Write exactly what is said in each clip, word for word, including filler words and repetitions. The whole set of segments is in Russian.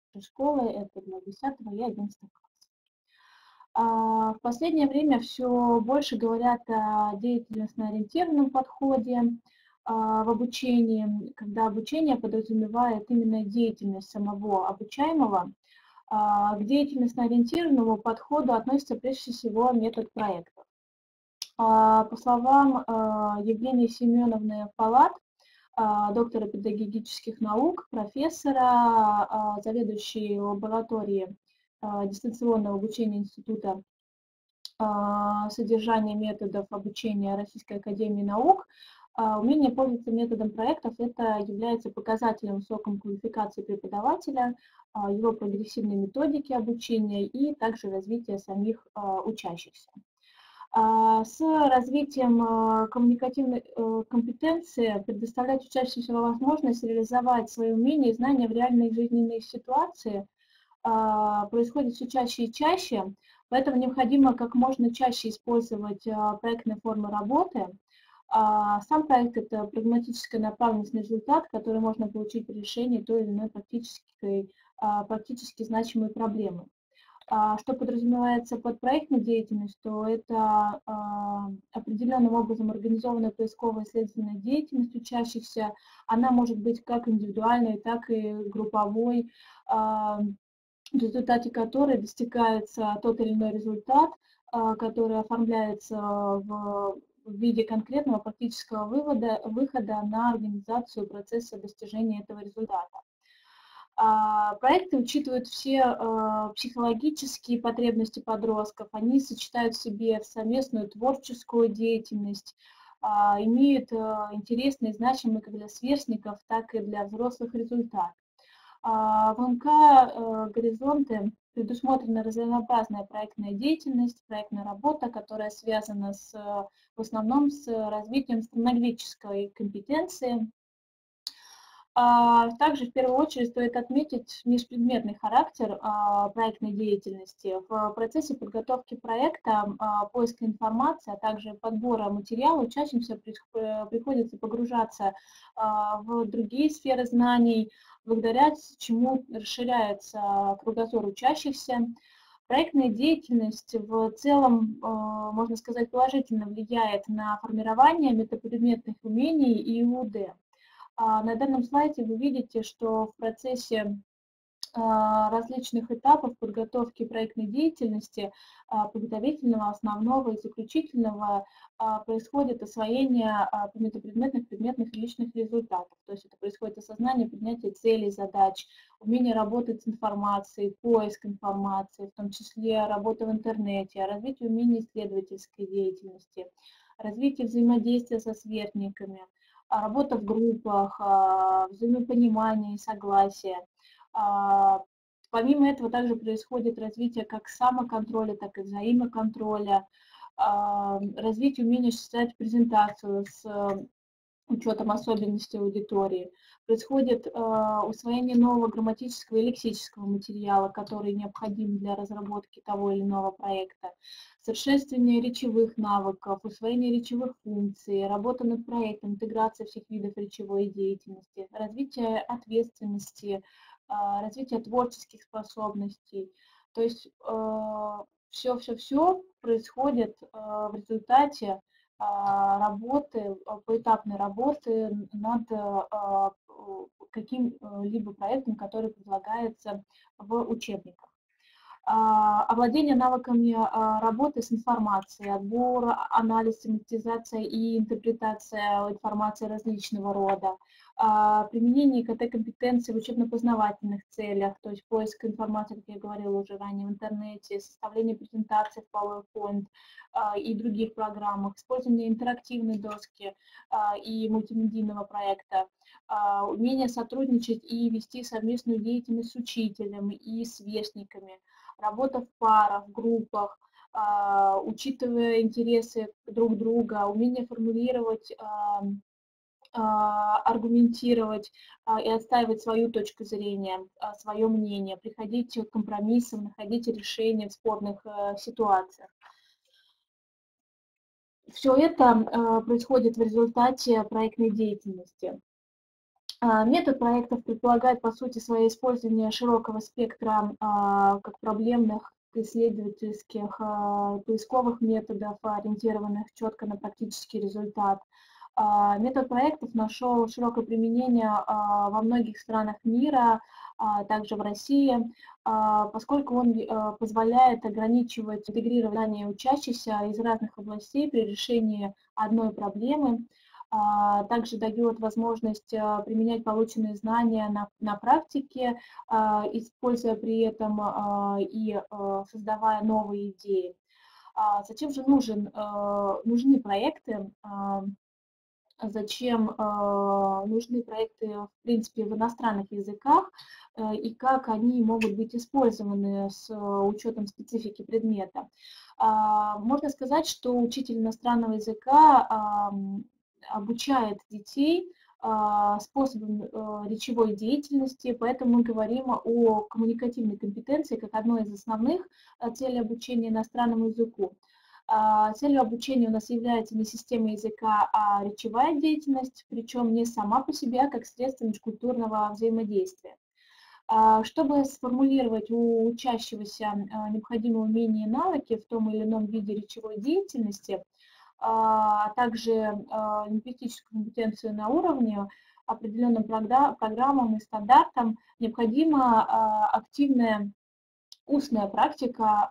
школы, это для десятого и одиннадцатого класса. А, В последнее время все больше говорят о деятельностно-ориентированном подходе а, в обучении, когда обучение подразумевает именно деятельность самого обучаемого. А, К деятельностно-ориентированному подходу относится прежде всего метод проектов. А, По словам а, Евгении Семеновны Палат, а, доктора педагогических наук, профессора, а, заведующей лабораторией а, дистанционного обучения Института а, содержания методов обучения Российской академии наук, а, умение пользоваться методом проектов – это является показателем высокой квалификации преподавателя, а, его прогрессивной методики обучения и также развития самих а, учащихся. А, С развитием а, коммуникативной э, компетенции предоставлять учащимся возможность реализовать свои умения и знания в реальной жизненной ситуации а, происходит все чаще и чаще, поэтому необходимо как можно чаще использовать а, проектные формы работы. А, Сам проект – это прагматическая направленность на результат, который можно получить при решении той или иной практической, а, практически значимой проблемы. А, Что подразумевается под проектной деятельностью, то это а, определенным образом организованная поисковая следственная деятельность учащихся. Она может быть как индивидуальной, так и групповой, а, в результате которой достигается тот или иной результат, а, который оформляется в в виде конкретного практического вывода, выхода на организацию процесса достижения этого результата. А, Проекты учитывают все а, психологические потребности подростков, они сочетают в себе совместную творческую деятельность, а, имеют а, интересные, значимые как для сверстников, так и для взрослых результат. А, В МК э, «Горизонты» предусмотрена разнообразная проектная деятельность, проектная работа, которая связана с, в основном с развитием стратегической компетенции. А, Также в первую очередь стоит отметить межпредметный характер а, проектной деятельности. В процессе подготовки проекта, а, поиска информации, а также подбора материала учащимся приходится погружаться а, в другие сферы знаний, благодаря чему расширяется кругозор учащихся. Проектная деятельность в целом, а, можно сказать, положительно влияет на формирование метапредметных умений и ИУД. На данном слайде вы видите, что в процессе различных этапов подготовки проектной деятельности, подготовительного, основного и заключительного, происходит освоение метапредметных, предметных и личных результатов. То есть это происходит осознание, принятие целей, задач, умение работать с информацией, поиск информации, в том числе работа в интернете, развитие умений исследовательской деятельности, развитие взаимодействия со сверстниками, работа в группах, взаимопонимание и согласие. Помимо этого также происходит развитие как самоконтроля, так и взаимоконтроля, развитие умения читать презентацию с учетом особенностей аудитории. Происходит усвоение нового грамматического и лексического материала, который необходим для разработки того или иного проекта, совершенствование речевых навыков, усвоение речевых функций, работа над проектом, интеграция всех видов речевой деятельности, развитие ответственности, развитие творческих способностей. То есть все-все-все происходит в результате работы, поэтапной работы над каким-либо проектом, который предлагается в учебниках. Овладение навыками работы с информацией, отбор, анализ, систематизация и интерпретация информации различного рода, применение ИКТ-компетенций в учебно-познавательных целях, то есть поиск информации, как я говорила уже ранее, в интернете, составление презентаций в PowerPoint и других программах, использование интерактивной доски и мультимедийного проекта, умение сотрудничать и вести совместную деятельность с учителем и сверстниками, работа в парах, в группах, учитывая интересы друг друга, умение формулировать, аргументировать и отстаивать свою точку зрения, свое мнение, приходить к компромиссам, находить решения в спорных ситуациях. Все это происходит в результате проектной деятельности. Метод проектов предполагает, по сути, свое использование широкого спектра как проблемных, исследовательских, поисковых методов, ориентированных четко на практический результат. Метод проектов нашел широкое применение во многих странах мира, также в России, поскольку он позволяет ограничивать интегрирование учащихся из разных областей при решении одной проблемы. Также дает возможность применять полученные знания на, на практике, используя при этом и создавая новые идеи. Зачем же нужен, нужны проекты? Зачем нужны проекты, в принципе, в иностранных языках и как они могут быть использованы с учетом специфики предмета? Можно сказать, что учитель иностранного языка обучает детей способам речевой деятельности, поэтому мы говорим о коммуникативной компетенции как одной из основных целей обучения иностранному языку. Целью обучения у нас является не система языка, а речевая деятельность, причем не сама по себе, а как средство межкультурного взаимодействия. Чтобы сформулировать у учащегося необходимые умения и навыки в том или ином виде речевой деятельности, а также лингвистическую компетенцию на уровне, определенным программам и стандартам, необходима активная устная практика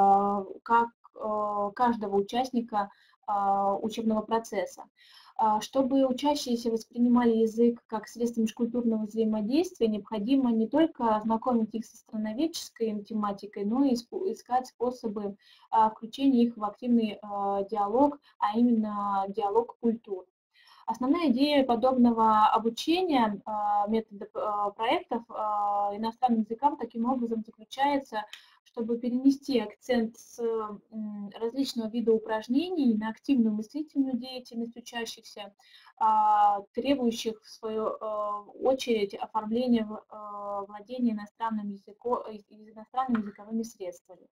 как каждого участника учебного процесса. Чтобы учащиеся воспринимали язык как средство межкультурного взаимодействия, необходимо не только знакомить их со страноведческой тематикой, но и искать способы включения их в активный диалог, а именно диалог культур. Основная идея подобного обучения, метода проектов иностранным языкам таким образом заключается, чтобы перенести акцент с различного вида упражнений на активную мыслительную деятельность учащихся, требующих в свою очередь оформления владения иностранным языком, иностранными языковыми средствами.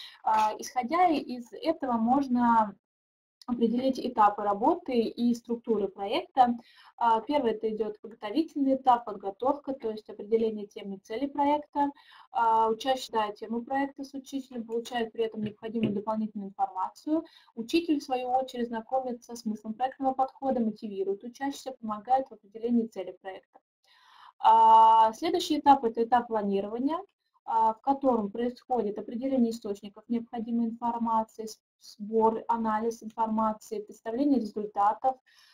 Исходя из этого, можно определить этапы работы и структуры проекта. Первый это идет подготовительный этап, подготовка, то есть определение темы и цели проекта. Учащийся читает тему проекта с учителем, получает при этом необходимую дополнительную информацию. Учитель, в свою очередь, знакомится с смыслом проектного подхода, мотивирует учащихся, помогает в определении цели проекта. Следующий этап – это этап планирования, в котором происходит определение источников необходимой информации, сбор, анализ информации, представление результатов,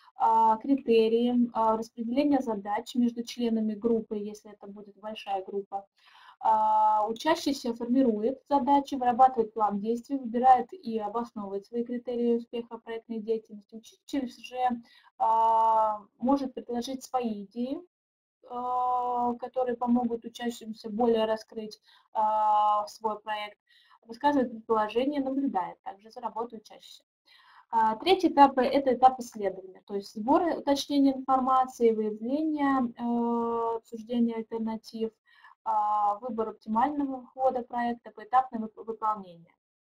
критерии, распределение задач между членами группы, если это будет большая группа. Учащийся формирует задачи, вырабатывает план действий, выбирает и обосновывает свои критерии успеха проектной деятельности. Учитель же может предложить свои идеи, которые помогут учащимся более раскрыть свой проект, высказывает предположение, наблюдает также за работой учащихся. Третий этап – это этап исследования, то есть сбор, уточнение информации, выявление, обсуждение альтернатив, выбор оптимального хода проекта, поэтапное выполнение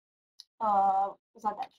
задач.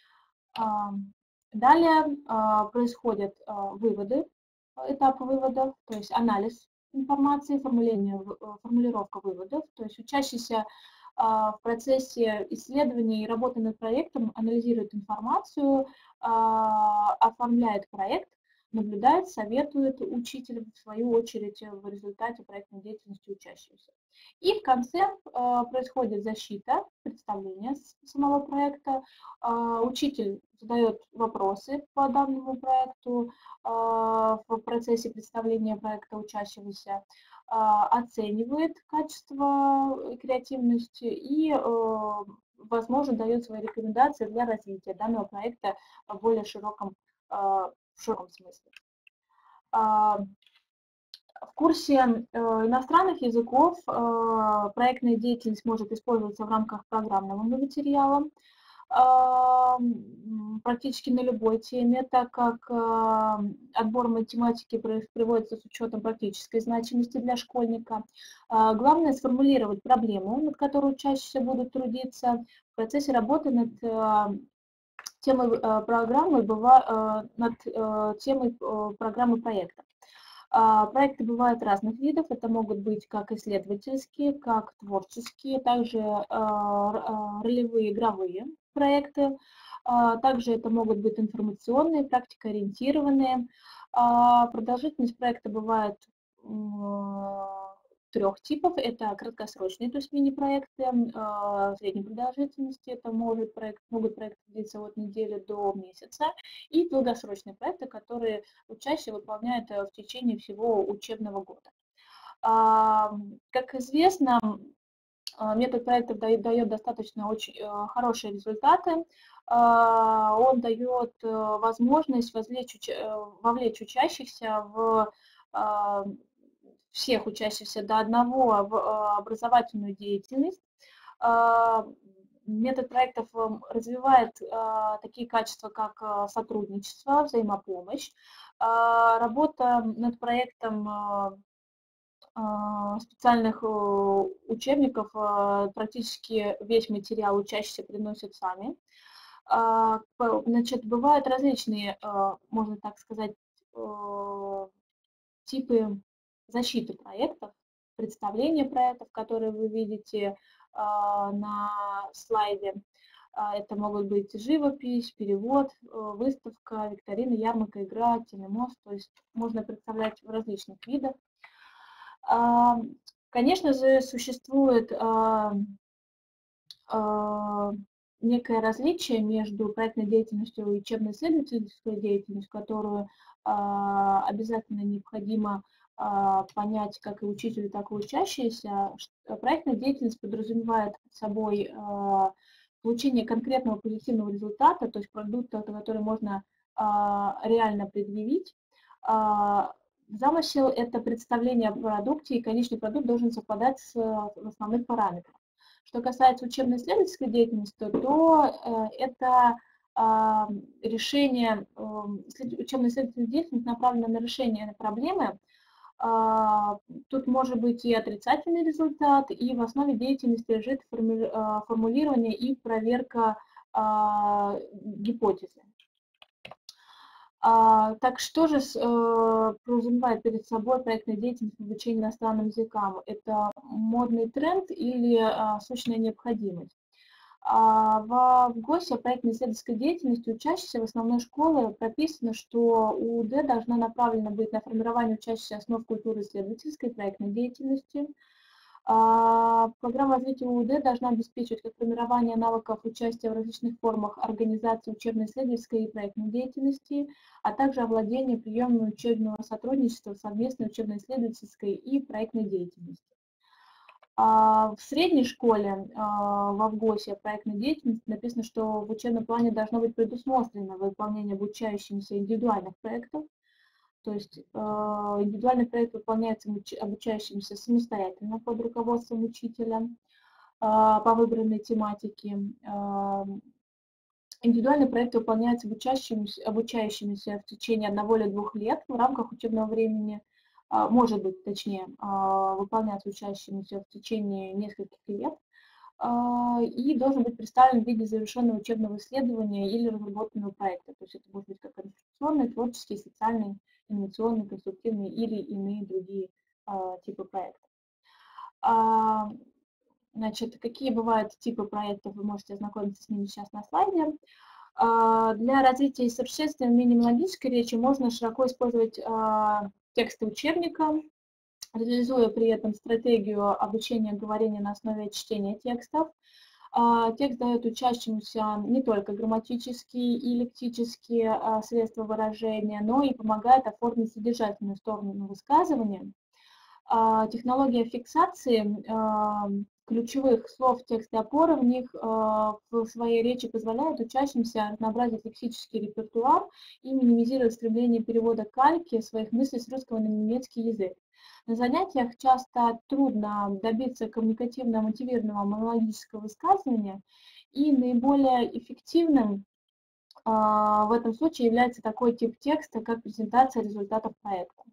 Далее происходят выводы, этапы выводов, то есть анализ информации, формулировка выводов, то есть учащийся в процессе исследования и работы над проектом анализирует информацию, оформляет проект, наблюдает, советует учителю, в свою очередь, в результате проектной деятельности учащегося. И в конце происходит защита, представление самого проекта. Учитель задает вопросы по данному проекту в процессе представления проекта учащегося, оценивает качество и креативность и, возможно, дает свои рекомендации для развития данного проекта в более широком, в широком смысле. В курсе иностранных языков проектная деятельность может использоваться в рамках программного материала практически на любой теме, так как отбор математики проводится с учетом практической значимости для школьника. Главное сформулировать проблему, над которой учащиеся будут трудиться. В процессе работы над темой программы, над темой программы проекта. Проекты бывают разных видов. Это могут быть как исследовательские, как творческие, также ролевые, игровые проекты. Также это могут быть информационные, практикоориентированные. Продолжительность проекта бывает трех типов. Это краткосрочные, то есть мини-проекты, средней продолжительности. Это может проект, могут проекты длиться от недели до месяца. И долгосрочные проекты, которые чаще выполняют в течение всего учебного года. Как известно, метод проектов дает, дает достаточно очень хорошие результаты. Он дает возможность вовлечь, вовлечь учащихся в всех учащихся до одного в образовательную деятельность. Метод проектов развивает такие качества, как сотрудничество, взаимопомощь. Работа над проектом специальных учебников, практически весь материал учащиеся приносят сами. Значит, бывают различные, можно так сказать, типы защиты проектов, представления проектов, которые вы видите на слайде. Это могут быть живопись, перевод, выставка, викторина, ярмарка, игра, телемост. То есть можно представлять в различных видах. Конечно же, существует некое различие между проектной деятельностью и учебно-исследовательской деятельностью, которую обязательно необходимо понять как и учителю, так и учащиеся. Проектная деятельность подразумевает собой получение конкретного позитивного результата, то есть продукта, который можно реально предъявить. Замысел – это представление о продукте, и конечный продукт должен совпадать с основных параметров. Что касается учебно-исследовательской деятельности, то это решение, учебно-исследовательская деятельность направлена на решение проблемы. Тут может быть и отрицательный результат, и в основе деятельности лежит формулирование и проверка гипотезы. А, так что же э, подразумевает перед собой проектная деятельность в обучении иностранным языкам? Это модный тренд или а, сущная необходимость? А, в ГОСе проектной исследовательской деятельности учащихся в основной школе прописано, что УУД должна направлена быть на формирование учащихся основ культуры исследовательской и проектной деятельности. Программа развития УУД должна обеспечивать как формирование навыков участия в различных формах организации учебно-исследовательской и проектной деятельности, а также овладение приемами учебного сотрудничества, совместной учебно-исследовательской и проектной деятельности. В средней школе в ВГОСе проектной деятельности написано, что в учебном плане должно быть предусмотрено выполнение обучающимся индивидуальных проектов. То есть э, индивидуальный проект выполняется обучающимся самостоятельно под руководством учителя э, по выбранной тематике. Э, индивидуальный проект выполняется обучающимися, обучающимися в течение одного или двух лет в рамках учебного времени. Э, может быть, точнее, э, выполняться учащимися в течение нескольких лет. Э, и должен быть представлен в виде завершенного учебного исследования или разработанного проекта. То есть это может быть как информационный, творческий, социальный, инновационные, конструктивные или иные другие а, типы проектов. А, значит, какие бывают типы проектов, вы можете ознакомиться с ними сейчас на слайде. А, для развития и совершенствования минимологической речи можно широко использовать а, тексты учебника, реализуя при этом стратегию обучения говорения на основе чтения текстов. Текст дает учащимся не только грамматические и лексические средства выражения, но и помогает оформить содержательную сторону высказывания. Технология фиксации ключевых слов текста опоры в них в своей речи позволяет учащимся разнообразить лексический репертуар и минимизировать стремление перевода кальки своих мыслей с русского на немецкий язык. На занятиях часто трудно добиться коммуникативно мотивированного монологического высказывания, и наиболее эффективным в этом случае является такой тип текста, как презентация результатов проекта.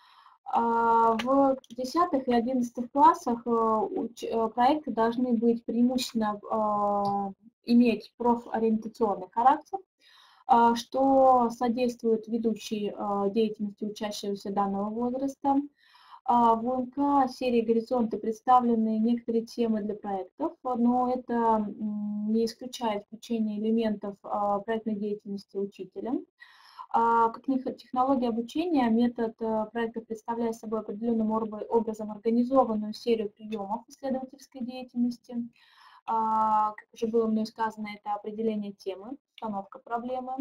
В десятых и одиннадцатых классах проекты должны быть преимущественно иметь профориентационный характер. что содействует ведущей деятельности учащегося данного возраста. В УНК серии «Горизонты» представлены некоторые темы для проектов, но это не исключает включение элементов проектной деятельности учителем. Как технология обучения, метод проекта представляет собой определенным образом организованную серию приемов исследовательской деятельности. Как уже было мной сказано, это определение темы, установка проблемы,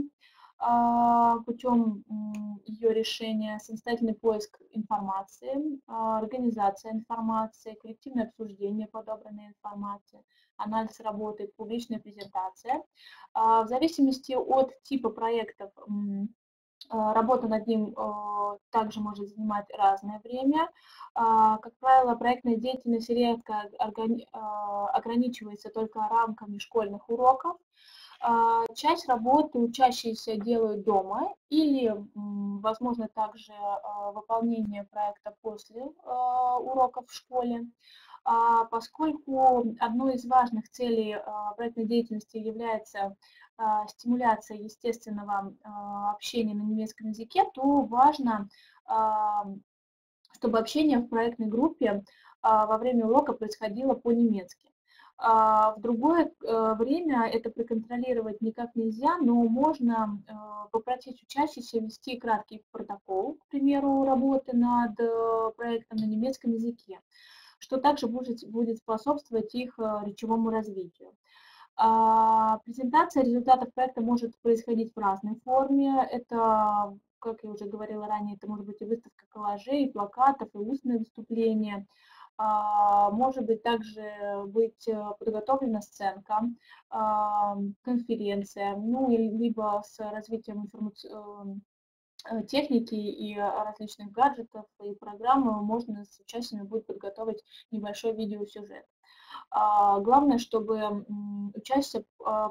путем ее решения, самостоятельный поиск информации, организация информации, коллективное обсуждение подобранной информации, анализ работы, публичная презентация. В зависимости от типа проектов работа над ним также может занимать разное время. Как правило, проектная деятельность редко ограничивается только рамками школьных уроков. Часть работы учащиеся делают дома или, возможно, также выполнение проекта после уроков в школе. Поскольку одной из важных целей проектной деятельности является стимуляция естественного общения на немецком языке, то важно, чтобы общение в проектной группе во время урока происходило по-немецки. В другое время это проконтролировать никак нельзя, но можно попросить учащихся вести краткий протокол, к примеру, работы над проектом на немецком языке, что также будет, будет способствовать их речевому развитию. Презентация результатов проекта может происходить в разной форме. Это, как я уже говорила ранее, это может быть и выставка коллажей, плакатов, и устное выступление. Может быть также быть подготовлена сценка, конференция, ну, либо с развитием информационной техники и различных гаджетов и программ можно с участниками будет подготовить небольшой видеосюжет. Главное, чтобы участники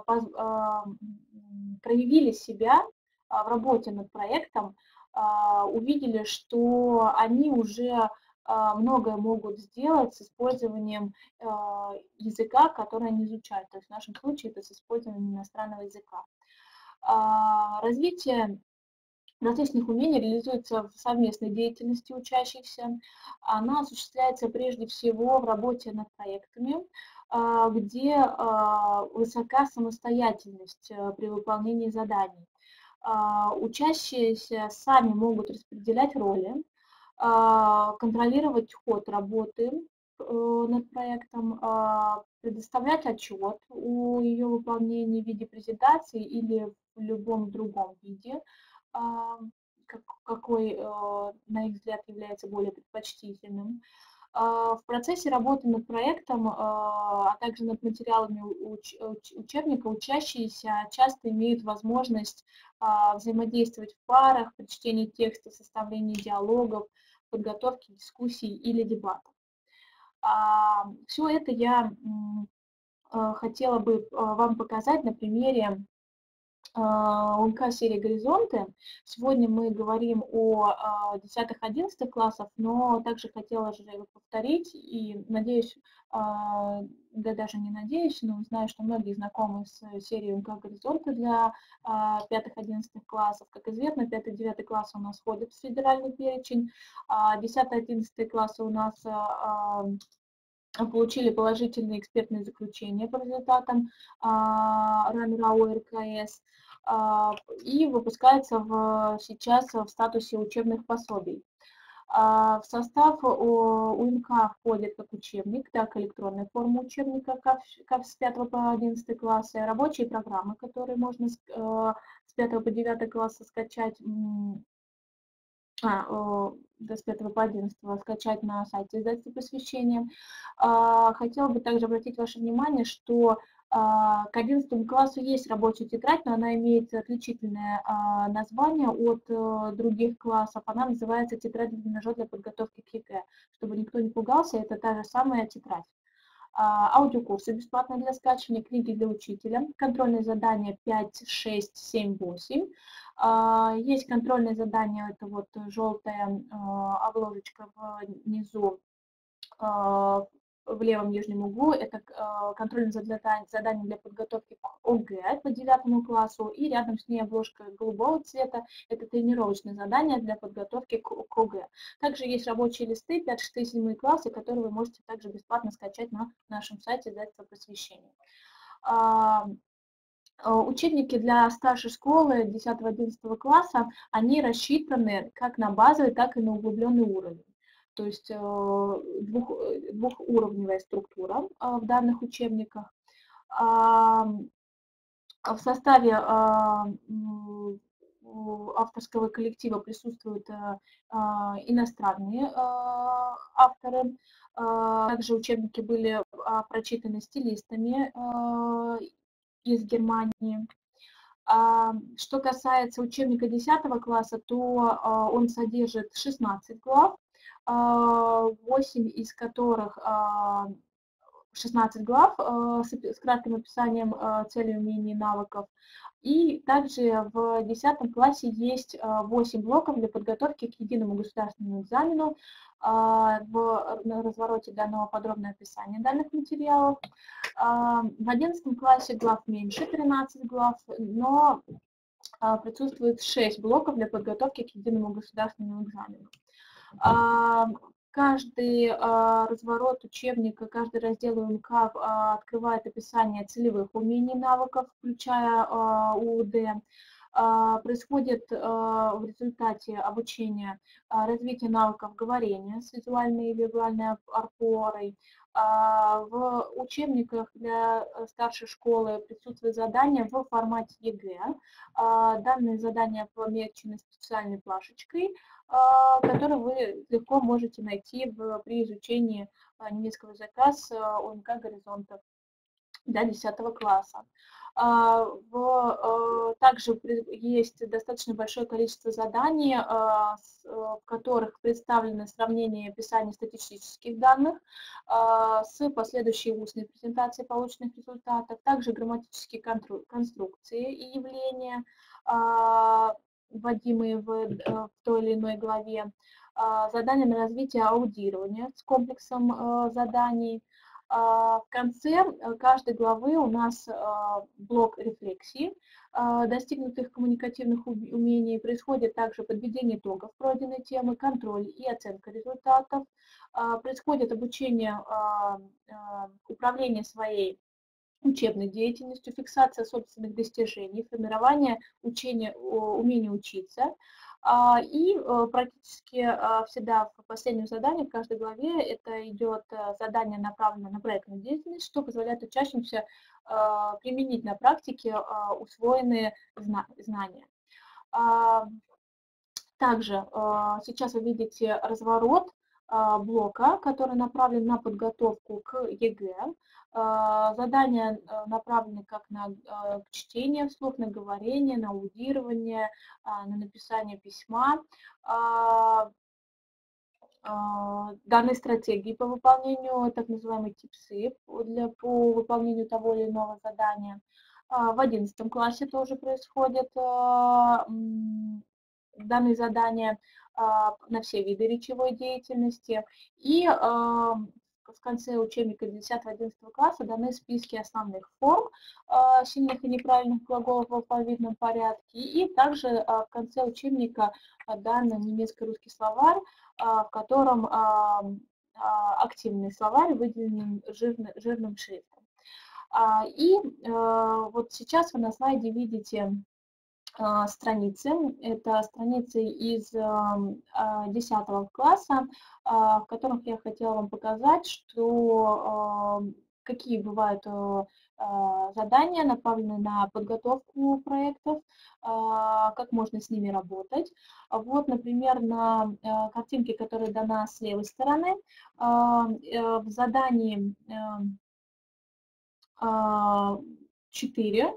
проявили себя в работе над проектом, увидели, что они уже многое могут сделать с использованием языка, который они изучают. То есть в нашем случае это с использованием иностранного языка. Развитие различных умений реализуется в совместной деятельности учащихся. Она осуществляется прежде всего в работе над проектами, где высока самостоятельность при выполнении заданий. Учащиеся сами могут распределять роли, контролировать ход работы над проектом, предоставлять отчет о ее выполнении в виде презентации или в любом другом виде, какой, на их взгляд, является более предпочтительным. В процессе работы над проектом, а также над материалами учебника, учащиеся часто имеют возможность взаимодействовать в парах при чтении текста, составлении диалогов, подготовке дискуссий или дебатов. Все это я хотела бы вам показать на примере УНК серии «Горизонты». Сегодня мы говорим о десятых-одиннадцатых классах, но также хотела же его повторить и надеюсь, да даже не надеюсь, но знаю, что многие знакомы с серией УНК «Горизонты» для пятых-одиннадцатых классов. Как известно, пятый-девятый класс у нас входит в федеральный перечень, десятый-одиннадцатый классы у нас получили положительные экспертные заключения по результатам РАН-РАО РКС и выпускается в, сейчас в статусе учебных пособий. В состав УНК входит как учебник, так и электронная форма учебника, как с пятого по одиннадцатый класс, рабочие программы, которые можно с пятого по девятый класс скачать, А, с пятого по одиннадцатый скачать на сайте издательства «Просвещение». Хотела бы также обратить ваше внимание, что к одиннадцатому классу есть рабочая тетрадь, но она имеет отличительное название от других классов. Она называется «Тетрадь для тренажера для подготовки к ЕГЭ». Чтобы никто не пугался, это та же самая тетрадь. Аудиокурсы бесплатные для скачивания, книги для учителя, контрольные задания пять, шесть, семь, восемь. Есть контрольные задания, это вот желтая обложечка внизу, в левом нижнем углу это контрольное задание для подготовки к ОГЭ по девятому классу, и рядом с ней обложка голубого цвета, это тренировочное задание для подготовки к ОГЭ. Также есть рабочие листы пятый, шестой, седьмой классы, которые вы можете также бесплатно скачать на нашем сайте издательства «Просвещение». Учебники для старшей школы десятого-одиннадцатого класса, они рассчитаны как на базовый, так и на углубленный уровень. То есть двух, двухуровневая структура в данных учебниках. В составе авторского коллектива присутствуют иностранные авторы. Также учебники были прочитаны стилистами из Германии. Что касается учебника десятого класса, то он содержит шестнадцать глав, восемь из которых, шестнадцать глав с кратким описанием целей, умений, навыков. И также в десятом классе есть восемь блоков для подготовки к единому государственному экзамену. В развороте дано подробное описание данных материалов. В одиннадцатом классе глав меньше, тринадцать глав, но присутствует шесть блоков для подготовки к единому государственному экзамену. Каждый разворот учебника, каждый раздел УМК открывает описание целевых умений, навыков, включая УУД. Происходит в результате обучения развитие навыков говорения с визуальной и визуальной опорой. В учебниках для старшей школы присутствуют задания в формате ЕГЭ. Данные задания помечены специальной плашечкой, которую вы легко можете найти в, при изучении немецкого языка с ОМК «Горизонтов» для десятого класса. В, также есть достаточно большое количество заданий, в которых представлено сравнение и описание статистических данных с последующей устной презентацией полученных результатов, также грамматические конструкции и явления, вводимые в, в той или иной главе, задания на развитие аудирования с комплексом заданий. В конце каждой главы у нас блок рефлексии, достигнутых коммуникативных умений. Происходит также подведение итогов пройденной темы, контроль и оценка результатов. Происходит обучение, управление своей учебной деятельностью, фиксация собственных достижений, формирование учения, умения учиться. И практически всегда в последнем задании, в каждой главе, это идет задание, направленное на проектную деятельность, что позволяет учащимся применить на практике усвоенные знания. Также сейчас вы видите разворот блока, который направлен на подготовку к ЕГЭ. Задания направлены как на чтение вслух, на говорение, на аудирование, на написание письма. Данные стратегии по выполнению так называемой типсы для, по выполнению того или иного задания. В одиннадцатом классе тоже происходят данные задания на все виды речевой деятельности. И в конце учебника десятого-одиннадцатого класса даны списки основных форм сильных и неправильных глаголов в алфавитном порядке. И также в конце учебника дан немецко-русский словарь, в котором активный словарь выделен жирным, жирным шрифтом. И вот сейчас вы на слайде видите страницы. Это страницы из десятого класса, в которых я хотела вам показать, что какие бывают задания, направленные на подготовку проектов, как можно с ними работать. Вот, например, на картинке, которая дана с левой стороны, в задании четыре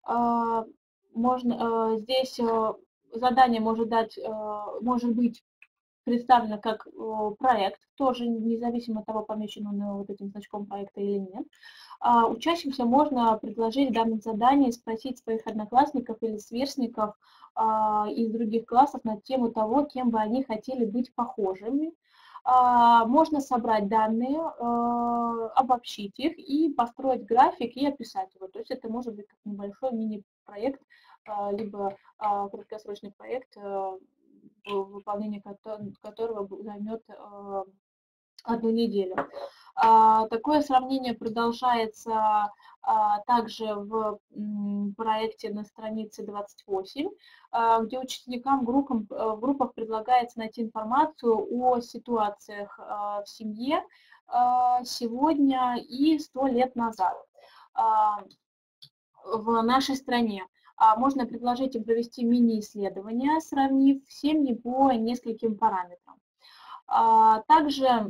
можно, здесь задание может, дать, может быть представлено как проект, тоже независимо от того, помечен он вот этим значком проекта или нет. Учащимся можно предложить в данном задании спросить своих одноклассников или сверстников из других классов на тему того, кем бы они хотели быть похожими. можно собрать данные, обобщить их и построить график и описать его. То есть это может быть как небольшой мини-проект, либо краткосрочный проект, выполнение которого займет одну неделю. Такое сравнение продолжается также в проекте на странице двадцать восемь, где ученикам группам, в группах предлагается найти информацию о ситуациях в семье сегодня и сто лет назад в нашей стране. Можно предложить им провести мини-исследования, сравнив семьи по нескольким параметрам. Также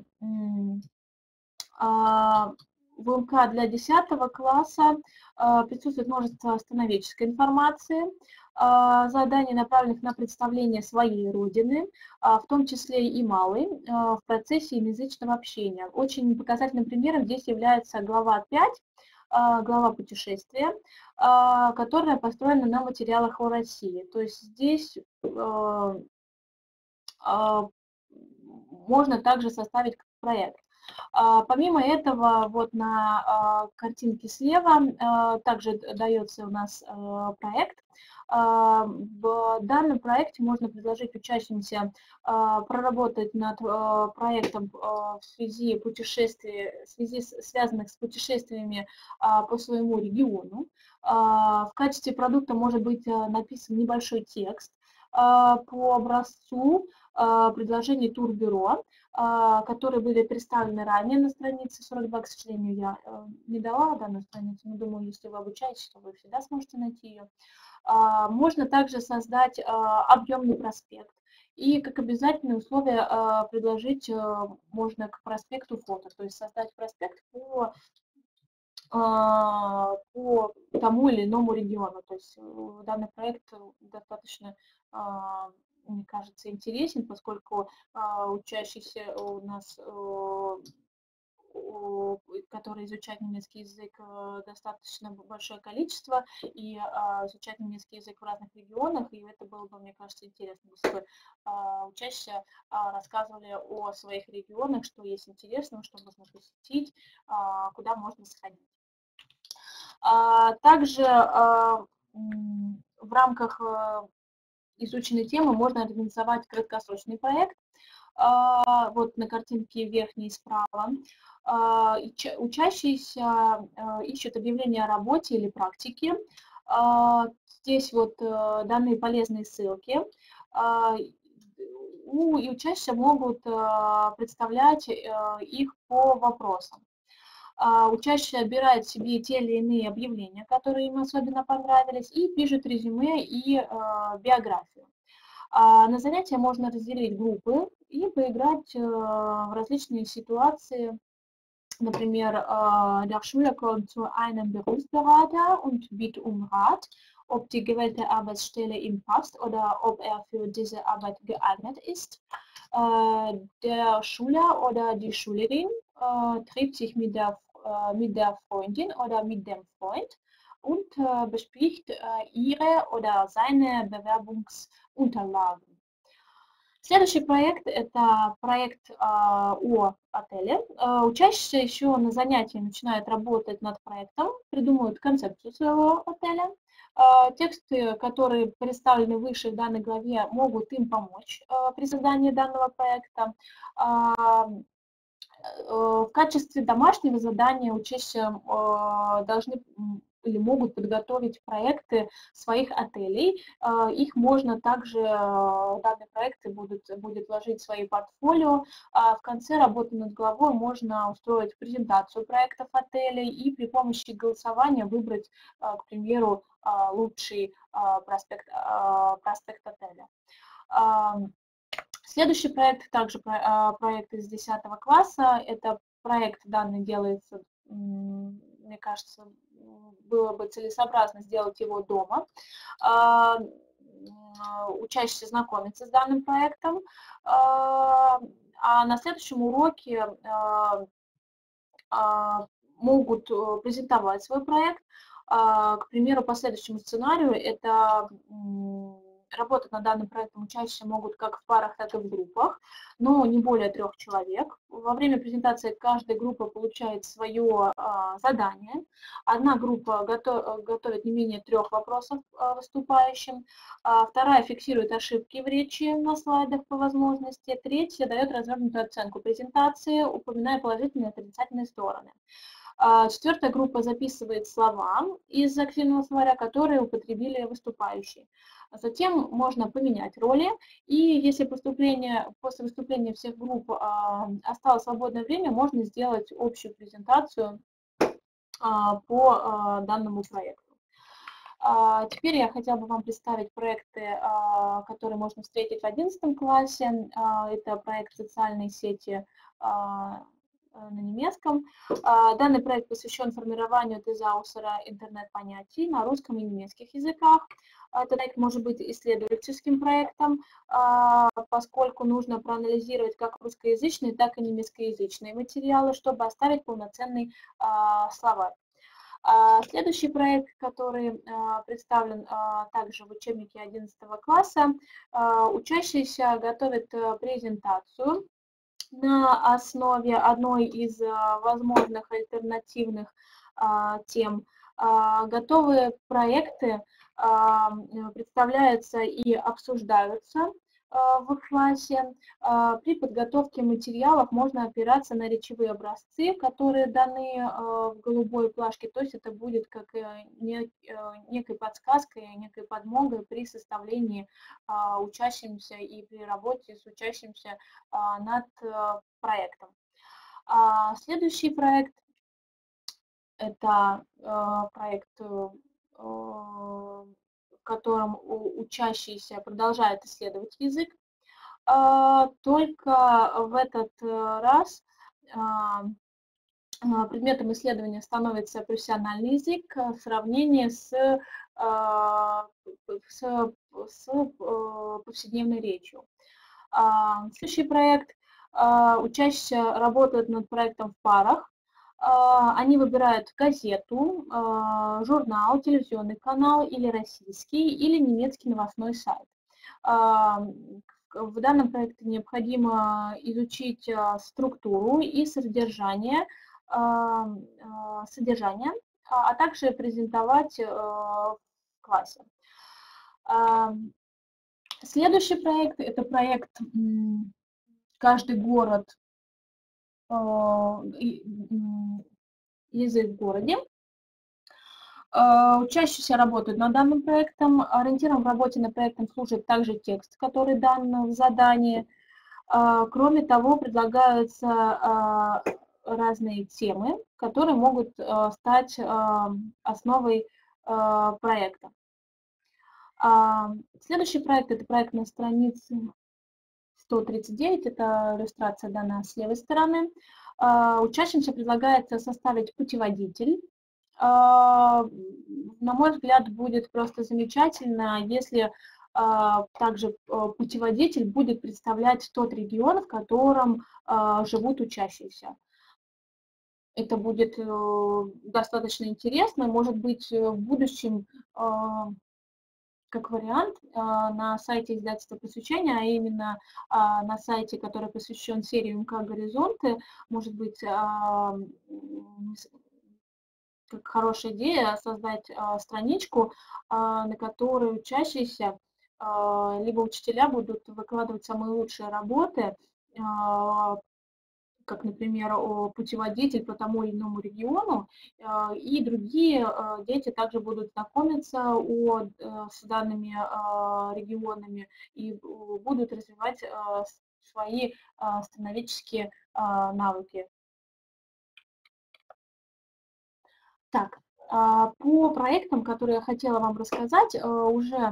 в МК для десятого класса присутствует множество становической информации, заданий, направленных на представление своей родины, в том числе и малой, в процессе иноязычного общения. Очень показательным примером здесь является глава пять, глава путешествия, которая построена на материалах о России. То есть здесь можно также составить проект. Помимо этого, вот на картинке слева также дается у нас проект. В данном проекте можно предложить участникам проработать над проектом в связи путешествий, в связи с, связанных с путешествиями по своему региону. В качестве продукта может быть написан небольшой текст по образцу предложений турбюро, которые были представлены ранее на странице сорок два. К сожалению, я не дала данную страницу, но думаю, если вы обучаетесь, то вы всегда сможете найти ее. Можно также создать объемный проспект. И как обязательное условие предложить можно к проспекту фото, то есть создать проспект по, по тому или иному региону. То есть данный проект достаточно, мне кажется, интересен, поскольку учащиеся у нас, которые изучают немецкий язык, достаточно большое количество, и изучать немецкий язык в разных регионах, и это было бы, мне кажется, интересно, если бы учащиеся рассказывали о своих регионах, что есть интересного, что можно посетить, куда можно сходить. Также в рамках изученной темы можно организовать краткосрочный проект. Вот на картинке верхней справа. Учащиеся ищут объявление о работе или практике. Здесь вот даны полезные ссылки. И учащиеся могут представлять их по вопросам. Учащиеся отбирают себе те или иные объявления, которые им особенно понравились, и пишут резюме и биографию. На занятия можно разделить группы и поиграть в различные ситуации. Например, der Schüler kommt zu einem Berufsberater und bittet um Rat, ob die gewählte Arbeitsstelle ihm passt oder ob er für diese Arbeit geeignet ist. Der Schüler oder die Schülerin trifft sich mit der, mit der Freundin oder mit dem Freund und bespricht ihre oder seine Bewerbungsunterlagen. Следующий проект – это проект о отеле. Учащиеся еще на занятии начинают работать над проектом, придумывают концепцию своего отеля. Тексты, которые представлены выше в данной главе, могут им помочь при создании данного проекта. В качестве домашнего задания учащиеся должны или могут подготовить проекты своих отелей. Их можно также, данные проекты будут, будет вложить в свои портфолио. В конце работы над главой можно устроить презентацию проектов отелей и при помощи голосования выбрать, к примеру, лучший проспект, проспект отеля. Следующий проект, также проект из десятого класса, это проект данный делается, мне кажется, было бы целесообразно сделать его дома. Учащиеся знакомятся с данным проектом, а на следующем уроке могут презентовать свой проект. К примеру, по следующему сценарию это работать над данным проектом учащиеся могут как в парах, так и в группах, но не более трех человек. Во время презентации каждая группа получает свое задание. Одна группа готовит не менее трех вопросов выступающим, вторая фиксирует ошибки в речи на слайдах по возможности, третья дает развернутую оценку презентации, упоминая положительные и отрицательные стороны. Четвертая группа записывает слова из активного словаря, которые употребили выступающие. Затем можно поменять роли, и если поступление, после выступления всех групп осталось свободное время, можно сделать общую презентацию по данному проекту. Теперь я хотела бы вам представить проекты, которые можно встретить в одиннадцатом классе. Это проект «Социальные сети» на немецком. Данный проект посвящен формированию тезаусера интернет-понятий на русском и немецких языках. Этот проект может быть исследовательским проектом, поскольку нужно проанализировать как русскоязычные, так и немецкоязычные материалы, чтобы оставить полноценный словарь. Следующий проект, который представлен также в учебнике одиннадцатого класса, учащиеся готовят презентацию на основе одной из возможных альтернативных тем. Готовые проекты представляются и обсуждаются в классе. При подготовке материалов можно опираться на речевые образцы, которые даны в голубой плашке, то есть это будет как некой подсказкой, некой подмогой при составлении учащимся и при работе с учащимся над проектом. Следующий проект – это проект, в котором учащиеся продолжают исследовать язык, только в этот раз предметом исследования становится профессиональный язык в сравнении с, с, с повседневной речью. Следующий проект. Учащиеся работают над проектом в парах. Они выбирают газету, журнал, телевизионный канал или российский, или немецкий новостной сайт. В данном проекте необходимо изучить структуру и содержание, содержание, а также презентовать в классе. Следующий проект – это проект «Каждый город, язык в городе». Учащиеся работают над данным проектом. Ориентиром в работе над проектом служит также текст, который дан в задании. Кроме того, предлагаются разные темы, которые могут стать основой проекта. Следующий проект – это проект на странице сто тридцать девять, это иллюстрация дана с левой стороны. Учащимся предлагается составить путеводитель. На мой взгляд, будет просто замечательно, если также путеводитель будет представлять тот регион, в котором живут учащиеся. Это будет достаточно интересно, может быть, в будущем как вариант на сайте издательства «Просвещение», а именно на сайте, который посвящен серии МК «Горизонты», может быть, как хорошая идея создать страничку, на которой учащиеся либо учителя будут выкладывать самые лучшие работы, как, например, путеводитель по тому или иному региону, и другие дети также будут знакомиться о, с данными регионами и будут развивать свои сценарические навыки. Так, по проектам, которые я хотела вам рассказать, уже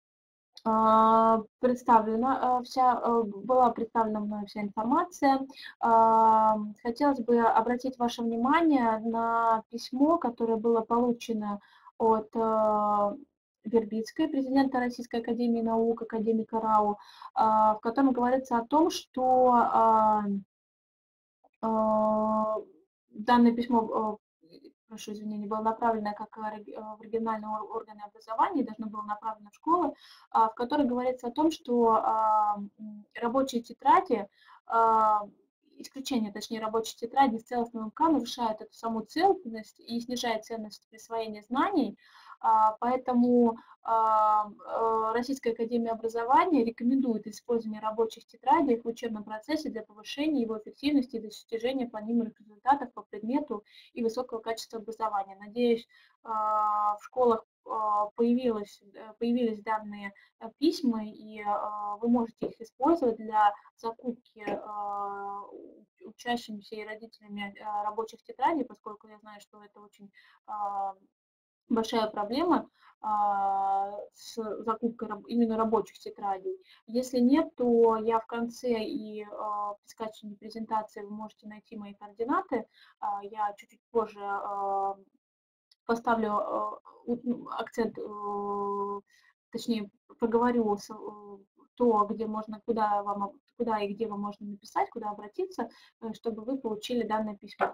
представлена вся, была представлена мной вся информация. Хотелось бы обратить ваше внимание на письмо, которое было получено от Вербицкой, президента Российской академии наук, академика РАУ, в котором говорится о том, что данное письмо прошу извинения, было направлено как в региональные органы образования, должно было направлено в школы, в которой говорится о том, что рабочие тетради, исключение, точнее, рабочей тетради с целостным эм ка нарушают эту саму целостность и снижает ценность присвоения знаний, поэтому Российская академия образования рекомендует использование рабочих тетрадей в учебном процессе для повышения его эффективности и достижения планируемых результатов по предмету и высокого качества образования. Надеюсь, в школах появилось, появились данные письма, и вы можете их использовать для закупки учащимися и родителями рабочих тетрадей, поскольку я знаю, что это очень большая проблема с закупкой именно рабочих тетрадей. Если нет, то я в конце и при скачивании презентации вы можете найти мои координаты. Я чуть-чуть позже поставлю акцент, точнее, проговорю то, где можно, куда вам, куда и где вам можно написать, куда обратиться, чтобы вы получили данное письмо.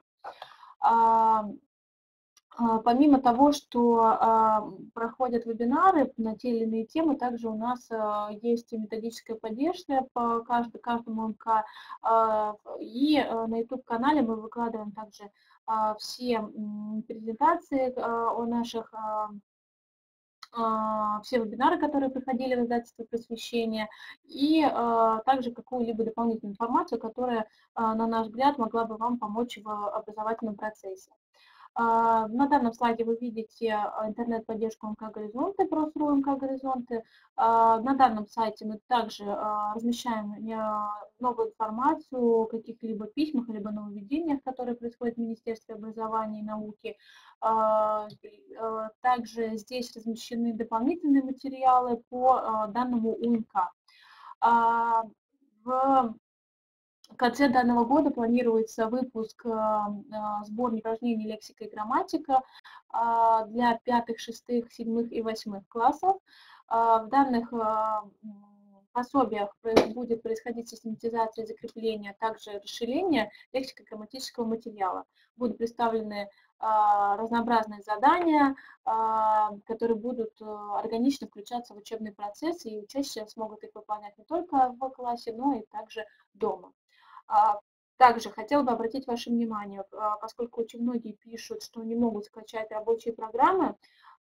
Помимо того, что проходят вебинары на те или иные темы, также у нас есть и методическая поддержка по каждому эм ка. И на ютуб-канале мы выкладываем также все презентации о наших, все вебинары, которые проходили в издательстве «Просвещение», и также какую-либо дополнительную информацию, которая, на наш взгляд, могла бы вам помочь в образовательном процессе. На данном слайде вы видите интернет-поддержку эм ка «Горизонты», прос.ру эм ка «Горизонты». На данном сайте мы также размещаем новую информацию о каких-либо письмах, либо нововведениях, которые происходят в Министерстве образования и науки. Также здесь размещены дополнительные материалы по данному у эм ка. В В конце данного года планируется выпуск сборника упражнений «Лексика и грамматика» для пятых, шестых, седьмых и восьмых классов. В данных пособиях будет происходить систематизация и закрепление, а также расширение лексико-грамматического материала. Будут представлены разнообразные задания, которые будут органично включаться в учебный процесс, и учащиеся смогут их выполнять не только в классе, но и также дома. Также хотела бы обратить ваше внимание, поскольку очень многие пишут, что не могут скачать рабочие программы,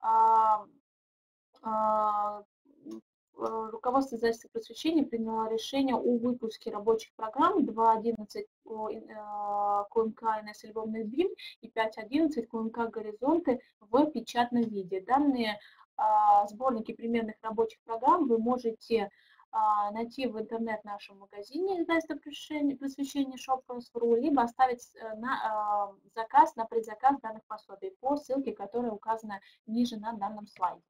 руководство издательства «Просвещение» приняло решение о выпуске рабочих программ два одиннадцать ку эм ка эн эс «Любовный бим» и пять одиннадцать ку эм ка «Горизонты» в печатном виде. Данные сборники примерных рабочих программ вы можете найти в интернет нашем магазине издательства «Просвещение» шоп точка ру, либо оставить на заказ, на предзаказ данных пособий по ссылке, которая указана ниже на данном слайде.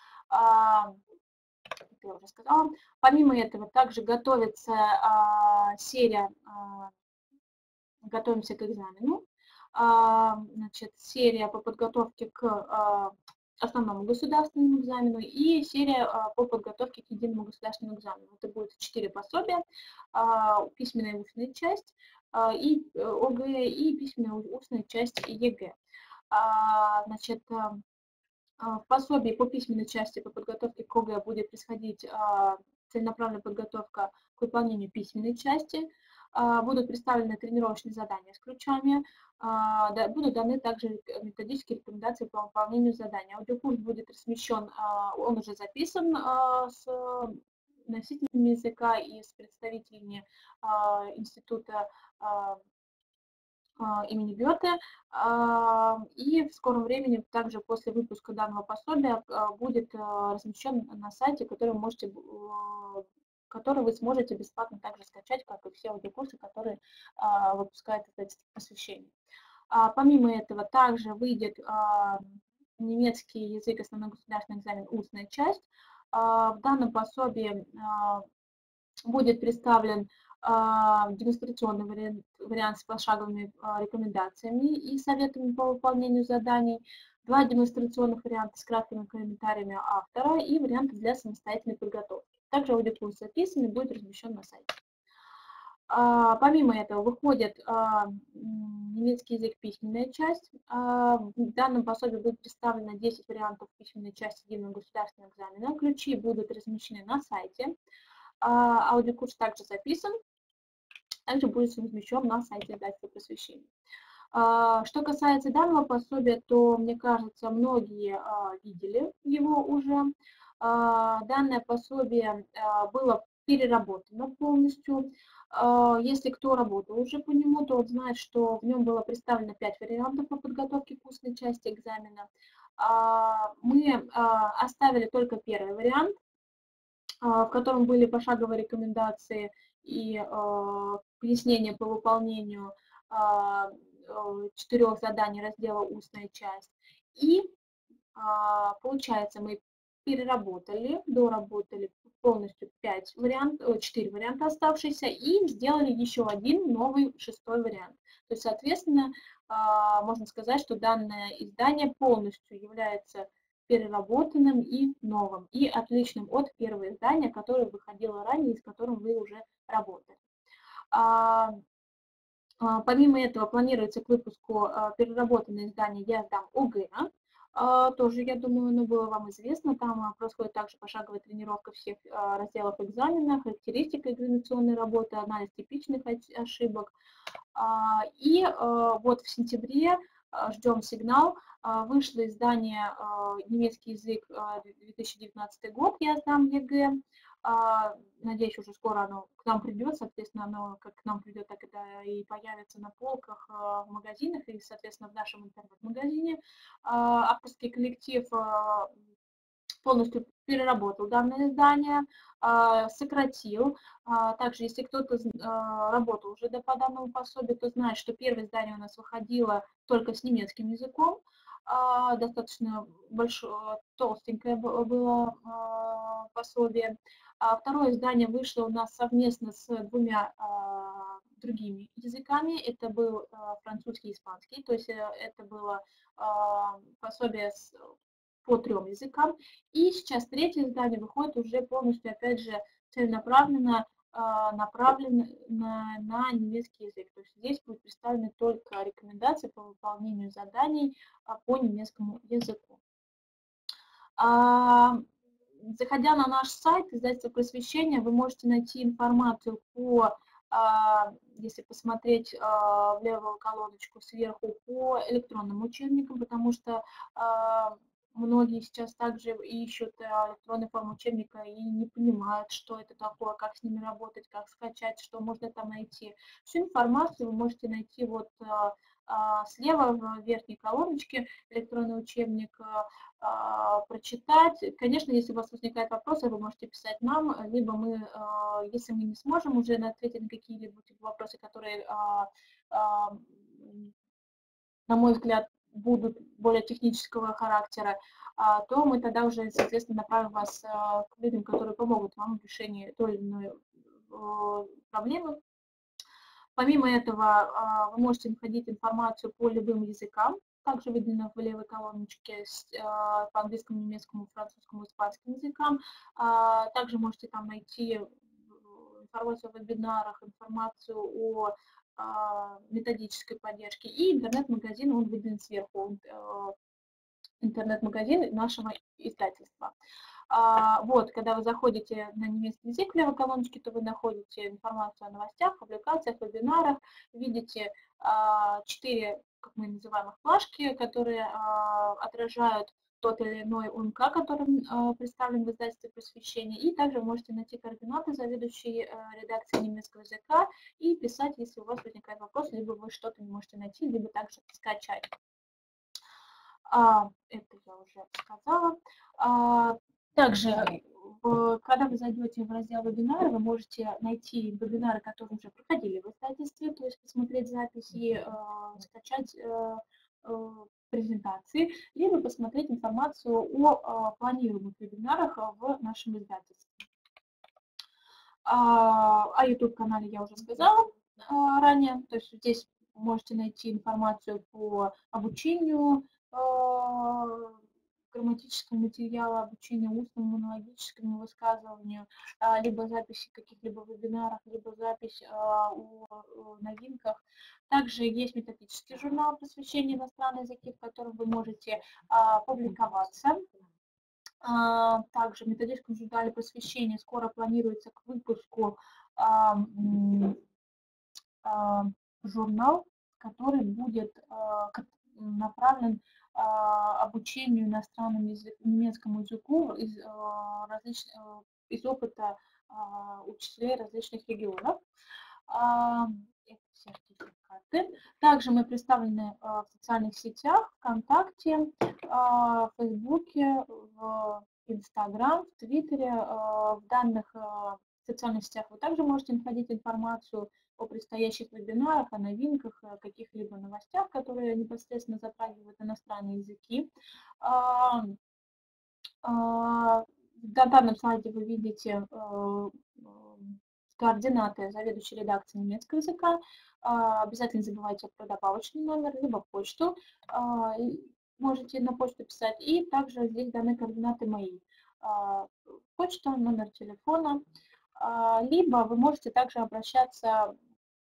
Я уже сказала. Помимо этого, также готовится а, серия а, «Готовимся к экзамену», а, значит, серия по подготовке к а, основному государственному экзамену и серия а, по подготовке к единому государственному экзамену. Это будет четыре пособия: а, письменная и устная часть, а, и ОГЭ, и письменная и устная часть ЕГЭ. А, значит, в пособии по письменной части по подготовке к ОГЭ будет происходить целенаправленная подготовка к выполнению письменной части. Будут представлены тренировочные задания с ключами. Будут даны также методические рекомендации по выполнению заданий. Аудиокурс будет размещен, он уже записан с носителями языка и с представителями института имени Гёте, и в скором времени, также после выпуска данного пособия, будет размещен на сайте, который вы, можете, который вы сможете бесплатно также скачать, как и все аудиокурсы, которые выпускает издательство «Просвещение». Помимо этого, также выйдет немецкий язык, основной государственный экзамен, устная часть. В данном пособии будет представлен демонстрационный вариант, вариант с пошаговыми рекомендациями и советами по выполнению заданий, два демонстрационных варианта с краткими комментариями автора и варианты для самостоятельной подготовки. Также аудиокурс записан и будет размещен на сайте. А, помимо этого выходит а, немецкий язык письменная часть. А, в данном пособии будет представлено десять вариантов письменной части единого государственного экзамена. Ключи будут размещены на сайте. А, аудиокурс также записан, также будет размещен на сайте издательства «Просвещение». А, что касается данного пособия, то, мне кажется, многие а, видели его уже. А, данное пособие а, было переработано полностью. А, если кто работал уже по нему, то он знает, что в нем было представлено пять вариантов по подготовке к устной части экзамена. А, мы а, оставили только первый вариант, а, в котором были пошаговые рекомендации и а, пояснения по выполнению а, четырех заданий раздела «Устная часть». И а, получается, мы переработали, доработали полностью пять вариантов, четыре варианта оставшиеся и сделали еще один новый шестой вариант. То есть, соответственно, а, можно сказать, что данное издание полностью является переработанным и новым, и отличным от первого издания, которое выходило ранее и с которым вы уже работали. А, а, помимо этого планируется к выпуску а, переработанное издание «Я сдам ОГЭ». А, тоже, я думаю, оно было вам известно. Там а, происходит также пошаговая тренировка всех а, разделов экзамена, характеристика экзаменационной работы, анализ типичных ошибок. А, и а, вот в сентябре а, ждем сигнал. А, вышло издание а, «Немецкий язык две тысячи девятнадцатый год. Я сдам ЕГЭ». А, надеюсь, уже скоро оно к нам придет, соответственно, оно как к нам придет, так это и появится на полках в магазинах и, соответственно, в нашем интернет-магазине. А, авторский коллектив а, полностью переработал данное издание, а, сократил. А, также, если кто-то а, работал уже по данному пособию, то знает, что первое издание у нас выходило только с немецким языком. А, достаточно большое, толстенькое было а, пособие. А второе издание вышло у нас совместно с двумя а, другими языками. Это был а, французский и испанский, то есть это было а, пособие с, по трем языкам. И сейчас третье издание выходит уже полностью, опять же, целенаправленно а, направлено на, на немецкий язык. То есть здесь будут представлены только рекомендации по выполнению заданий а, по немецкому языку. А, заходя на наш сайт издательства «Просвещение», вы можете найти информацию по, а, если посмотреть а, в левую колоночку сверху, по электронным учебникам, потому что а, многие сейчас также ищут электронные формы учебника и не понимают, что это такое, как с ними работать, как скачать, что можно там найти. Всю информацию вы можете найти вот слева в верхней колоночке, электронный учебник, прочитать. Конечно, если у вас возникают вопросы, вы можете писать нам, либо мы, если мы не сможем уже ответить на какие-либо вопросы, которые, на мой взгляд, будут более технического характера, то мы тогда уже, соответственно, направим вас к людям, которые помогут вам в решении той или иной проблемы. Помимо этого, вы можете находить информацию по любым языкам, также выделено в левой колоночке, по английскому, немецкому, французскому, испанскому языкам. Также можете там найти информацию о вебинарах, информацию о методической поддержке. И интернет-магазин, он выделен сверху, интернет-магазин нашего издательства. Вот, когда вы заходите на немецкий язык в левой колоночке, то вы находите информацию о новостях, публикациях, вебинарах, видите четыре, как мы называем их, плашки, которые отражают тот или иной УМК, который представлен в издательстве «Просвещение», и также можете найти координаты заведующей редакции немецкого языка и писать, если у вас возникает вопрос, либо вы что-то не можете найти, либо также скачать. А, это я уже сказала. А, также, в, когда вы зайдете в раздел вебинары, вы можете найти вебинары, которые уже проходили в издательстве, то есть посмотреть записи, э, скачать э, э, презентации, либо посмотреть информацию о э, планируемых вебинарах в нашем издательстве. А, о YouTube-канале я уже сказала э, ранее, то есть здесь можете найти информацию по обучению, грамматического материала, обучения устному, монологическому высказыванию, либо записи каких-либо вебинаров, либо запись о новинках. Также есть методический журнал посвящения иностранным языкам, в котором вы можете публиковаться. Также в методическом журнале просвещения скоро планируется к выпуску журнал, который будет направлен обучению иностранному языку, немецкому языку из, различ... из опыта учителей различных регионов. Это сертификаты. Также мы представлены в социальных сетях, ВКонтакте, в Фейсбуке, в Инстаграм, в Твиттере. В данных социальных сетях вы также можете находить информацию о предстоящих вебинарах, о новинках, о каких-либо новостях, которые непосредственно затрагивают иностранные языки. На данном слайде вы видите координаты заведующей редакции немецкого языка. Обязательно не забывайте про добавочный номер, либо почту. Можете на почту писать. И также здесь даны координаты мои. Почта, номер телефона. Либо вы можете также обращаться.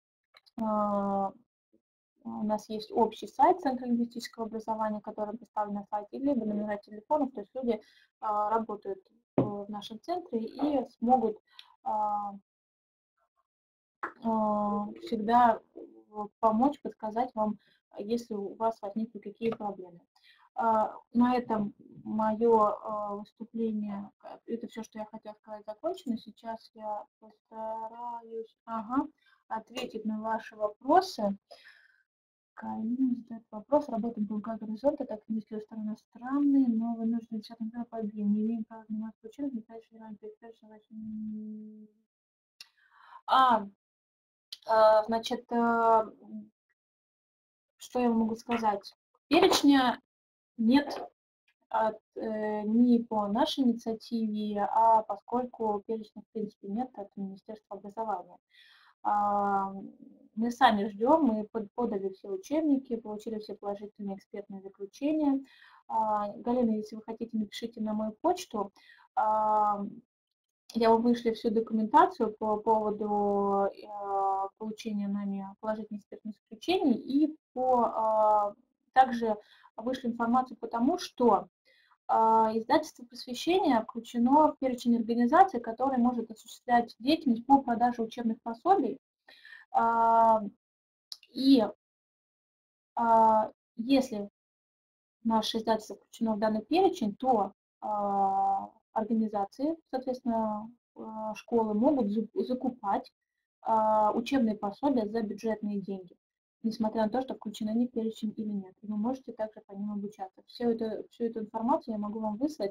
У нас есть общий сайт Центра лингвистического образования, который представлен на сайте, либо номера телефонов, то есть люди работают в нашем центре и смогут всегда помочь, подсказать вам, если у вас возникнут какие проблемы. На этом мое выступление, это все, что я хотела сказать, закончено. Сейчас я постараюсь ага, ответить на ваши вопросы. Карина задает вопрос. Работаем по МК «Горизонта», так и если сторона страны, но вынуждены сейчас на победе. Не имеем права заниматься учебой, не дальше А, значит, что я могу сказать? Перечня нет от, э, не по нашей инициативе, а поскольку перечня, в принципе, нет от Министерства образования. А, мы сами ждем, мы подали все учебники, получили все положительные экспертные заключения. А, Галина, если вы хотите, напишите на мою почту. А, я вам вышлю всю документацию по поводу э, получения нами положительных экспертных заключений и по, э, также вышлю информацию по тому, что э, издательство просвещения включено в перечень организаций, которые может осуществлять деятельность по продаже учебных пособий. Э, и э, если наше издательство включено в данный перечень, то э, организации, соответственно, школы могут закупать учебные пособия за бюджетные деньги, несмотря на то, что включены они в перечень или нет. И вы можете также по ним обучаться. Всю эту, всю эту информацию я могу вам выслать.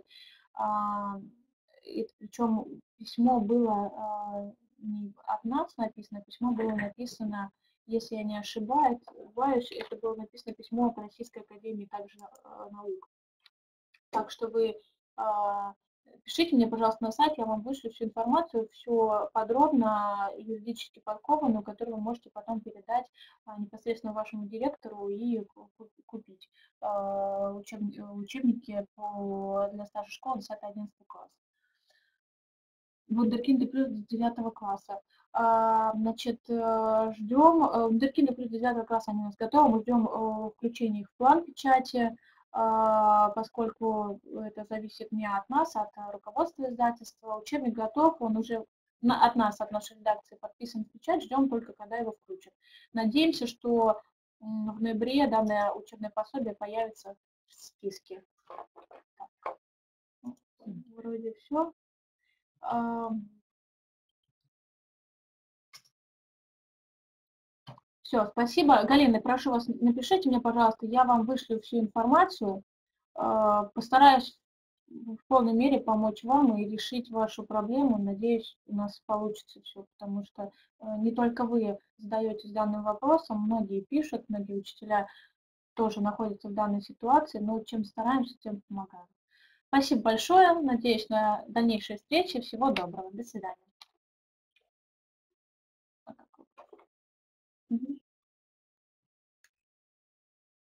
И, причем письмо было не от нас написано, письмо было написано, если я не ошибаюсь, это было написано письмо от Российской академии также наук. Так что вы пишите мне, пожалуйста, на сайт, я вам вышлю всю информацию, все подробно, юридически подкованную, которую вы можете потом передать непосредственно вашему директору и купить учебники для старшей школы десятый-одиннадцатый класс. Вундеркинды плюс до девятого класса. Значит, ждем, Вундеркинды плюс до девятого класса они у нас готовы, мы ждем включения их в план печати, поскольку это зависит не от нас, а от руководства издательства. Учебник готов, он уже от нас, от нашей редакции подписан в печать, ждем только, когда его включат. Надеемся, что в ноябре данное учебное пособие появится в списке. Так. Вроде все. Все, спасибо. Галина, прошу вас, напишите мне, пожалуйста, я вам вышлю всю информацию. Постараюсь в полной мере помочь вам и решить вашу проблему. Надеюсь, у нас получится все, потому что не только вы задаетесь данным вопросом, многие пишут, многие учителя тоже находятся в данной ситуации, но чем стараемся, тем помогаем. Спасибо большое. Надеюсь на дальнейшие встречи. Всего доброго. До свидания.